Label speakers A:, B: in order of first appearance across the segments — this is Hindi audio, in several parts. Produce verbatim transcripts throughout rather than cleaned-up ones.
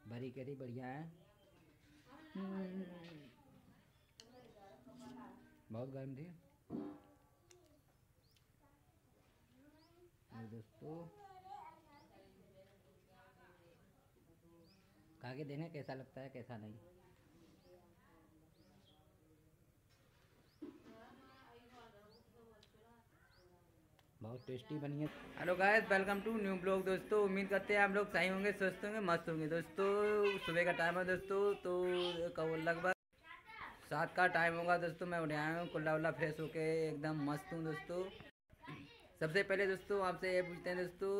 A: भरी करी बढ़िया है। बहुत गर्म थी दोस्तों, खा के देखें कैसा लगता है कैसा नहीं। बहुत टेस्टी बनी है। Hello guys, welcome to new blog दोस्तों। उम्मीद करते हैं आप लोग सही होंगे, स्वस्थ होंगे, मस्त होंगे दोस्तों। सुबह का टाइम है दोस्तों, तो लगभग सात का टाइम होगा दोस्तों। मैं उठ आया हूँ, कुल्ला उल्ला फ्रेश होके एकदम मस्त हूँ दोस्तों। सबसे पहले दोस्तों आपसे ये पूछते हैं दोस्तों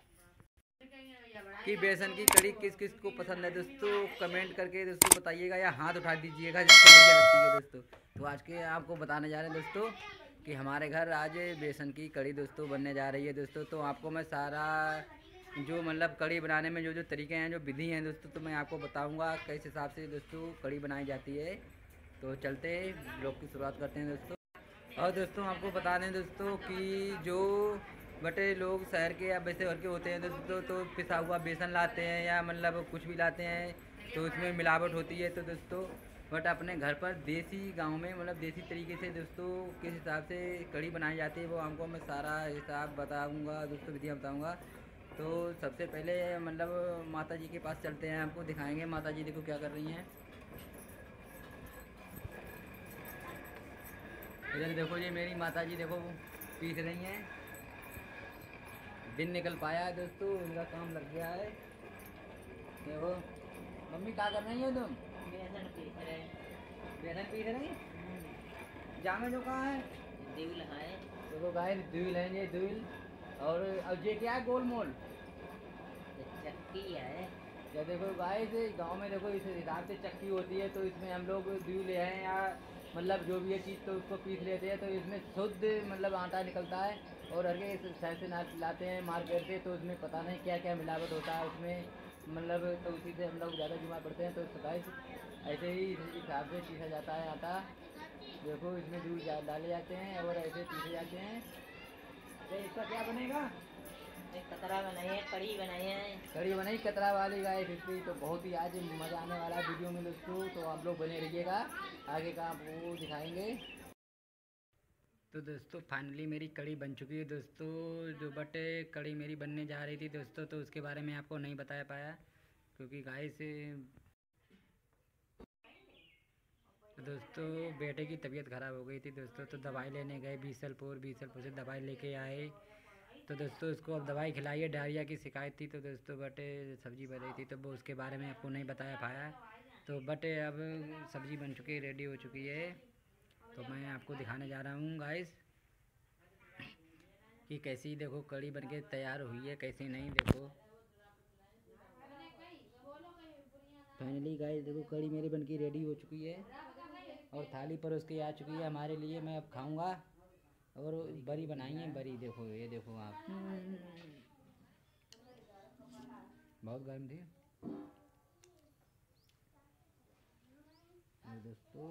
A: कि बेसन की कड़ी किस किस को पसंद है दोस्तों, कमेंट करके दोस्तों बताइएगा या हाथ उठा दीजिएगा जिसको बढ़िया लगती है दोस्तों। तो आज के आपको बताने जा रहे हैं दोस्तों कि हमारे घर आज बेसन की कड़ी दोस्तों बनने जा रही है दोस्तों। तो आपको मैं सारा जो मतलब कड़ी बनाने में जो जो तरीके हैं, जो विधि हैं दोस्तों, तो मैं आपको बताऊंगा किस हिसाब से दोस्तों कड़ी बनाई जाती है। तो चलते ब्लॉग की शुरुआत करते हैं दोस्तों। और दोस्तों आपको बता दें दोस्तों कि जो बटे लोग शहर के या वैसे घर के होते हैं दोस्तों, तो पिसा हुआ बेसन लाते हैं या मतलब कुछ भी लाते हैं तो उसमें मिलावट होती है। तो दोस्तों बट अपने घर पर देसी गांव में मतलब देसी तरीके से दोस्तों किस हिसाब से कड़ी बनाई जाती है वो आपको मैं सारा हिसाब बताऊंगा दोस्तों, विधियाँ बताऊंगा। तो सबसे पहले मतलब माता जी के पास चलते हैं, आपको दिखाएंगे माता जी देखो क्या कर रही हैं। इधर देखो जी मेरी माता जी देखो पीस रही हैं। दिन निकल पाया है दोस्तों, इनका काम लग गया है। देखो मम्मी क्या कर रही हो तुम? बेसन पीस रहे। बेसन पीस रही? जामे जो कहाँ है? दूल है। देखो गाइस दूल है ये दूल। और अब ये क्या है गोल मोल? चक्की है। या देखो गाइस गांव में देखो इस हिसाब से चक्की होती है, तो इसमें हम लोग दूल है या मतलब जो भी है चीज़ तो उसको पीस लेते हैं। तो इसमें शुद्ध मतलब आटा निकलता है और हर के शहर से लाते हैं मार्केट से, तो उसमें पता नहीं क्या क्या मिलावट होता है उसमें मतलब, तो उसी से हम लोग ज़्यादा बीमार पड़ते हैं। तो गाइस ऐसे ही इस हिसाब से पीसा जाता है आटा। देखो इसमें दूध डाले जाते हैं और ऐसे पीसे जाते हैं। तो इसका क्या बनेगा? कतरा बनाई है, कड़ी बनाई है, कड़ी बनाई कतरा वाली गाइस इसकी। तो बहुत ही आज मज़ा आने वाला है वीडियो में दोस्तों, तो आप लोग बने रहिएगा, आगे का आपको दिखाएंगे। तो दोस्तों फाइनली मेरी कड़ी बन चुकी है दोस्तों, जो बट कड़ी मेरी बनने जा रही थी दोस्तों, तो उसके बारे में आपको नहीं बता पाया क्योंकि गाइस तो दोस्तों बेटे की तबीयत ख़राब हो गई थी दोस्तों, तो दवाई लेने गए बीसलपुर। बीसलपुर से दवाई लेके आए तो दोस्तों उसको अब दवाई खिलाई है, डायरिया की शिकायत थी। तो दोस्तों बटे सब्ज़ी बन रही थी तो वो उसके बारे में आपको नहीं बताया पाया। तो बटे अब सब्ज़ी बन चुकी है, रेडी हो चुकी है। तो मैं आपको दिखाने जा रहा हूँ गाइस कि कैसी देखो कड़ी बनके तैयार हुई है, कैसी नहीं। देखो फाइनली गाइस देखो कड़ी मेरी बनके रेडी हो चुकी है और थाली पर उसकी आ चुकी है हमारे लिए। मैं अब खाऊंगा। और बरी बनाई है, बरी देखो, ये देखो आप, बहुत गर्म थी दोस्तों।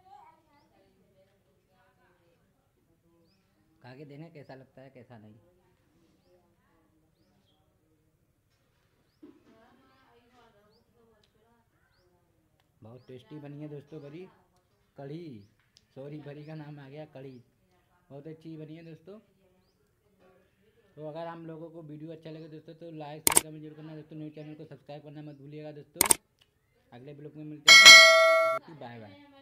A: खा के देखें कैसा लगता है कैसा नहीं। बहुत टेस्टी बनी है दोस्तों बरी कड़ी, सॉरी बरी का नाम आ गया कड़ी। बहुत अच्छी बनी है दोस्तों। तो अगर हम लोगों को वीडियो अच्छा लगे दोस्तों तो लाइक शेयर कमेंट जरूर करना दोस्तों। न्यू चैनल को सब्सक्राइब करना मत भूलिएगा दोस्तों। अगले ब्लॉग में मिलते हैं, बाय बाय।